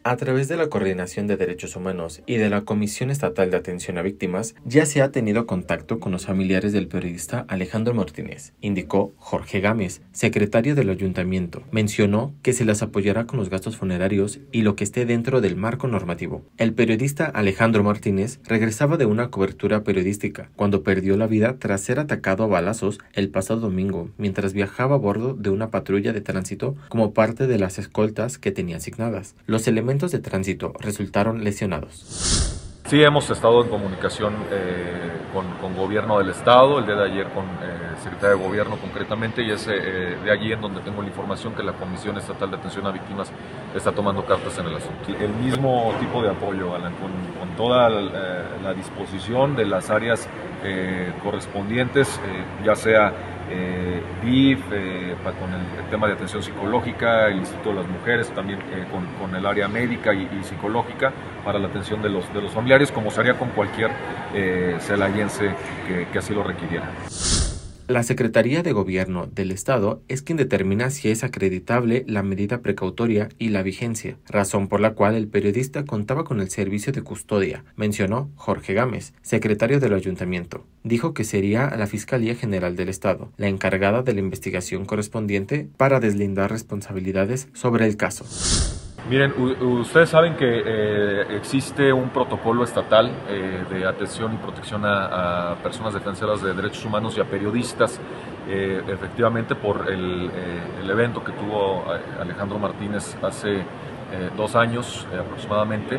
A través de la Coordinación de Derechos Humanos y de la Comisión Estatal de Atención a Víctimas, ya se ha tenido contacto con los familiares del periodista Alejandro Martínez, indicó Jorge Gámez, secretario del Ayuntamiento. Mencionó que se les apoyará con los gastos funerarios y lo que esté dentro del marco normativo. El periodista Alejandro Martínez regresaba de una cobertura periodística cuando perdió la vida tras ser atacado a balazos el pasado domingo mientras viajaba a bordo de una patrulla de tránsito como parte de las escoltas que tenía asignadas. Los elementos de tránsito resultaron lesionados. Sí, hemos estado en comunicación con gobierno del estado, el día de ayer con secretario de gobierno concretamente, y es de allí en donde tengo la información que la Comisión Estatal de Atención a Víctimas está tomando cartas en el asunto. El mismo tipo de apoyo, Alan, con toda la disposición de las áreas correspondientes, ya sea DIF, con el tema de atención psicológica, el Instituto de las Mujeres, también con el área médica y psicológica para la atención de los familiares, como se haría con cualquier celayense que así lo requiriera. La Secretaría de Gobierno del Estado es quien determina si es acreditable la medida precautoria y la vigencia, razón por la cual el periodista contaba con el servicio de custodia, mencionó Jorge Gámez, secretario del Ayuntamiento. Dijo que sería la Fiscalía General del Estado la encargada de la investigación correspondiente para deslindar responsabilidades sobre el caso. Miren, ustedes saben que existe un protocolo estatal de atención y protección a personas defensoras de derechos humanos y a periodistas, efectivamente por el evento que tuvo Alejandro Martínez hace 2 años aproximadamente.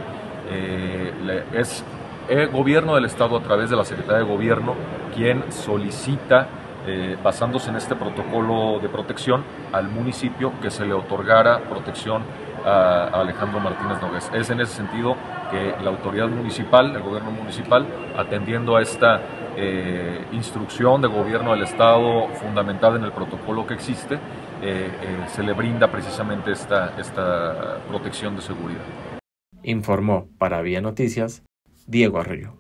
Es el gobierno del estado a través de la Secretaría de Gobierno quien solicita, basándose en este protocolo de protección, al municipio que se le otorgara protección a Alejandro Martínez Nogués. Es en ese sentido que la autoridad municipal, el gobierno municipal, atendiendo a esta instrucción de gobierno del estado fundamentada en el protocolo que existe, se le brinda precisamente esta protección de seguridad. Informó para Vía Noticias Diego Arroyo.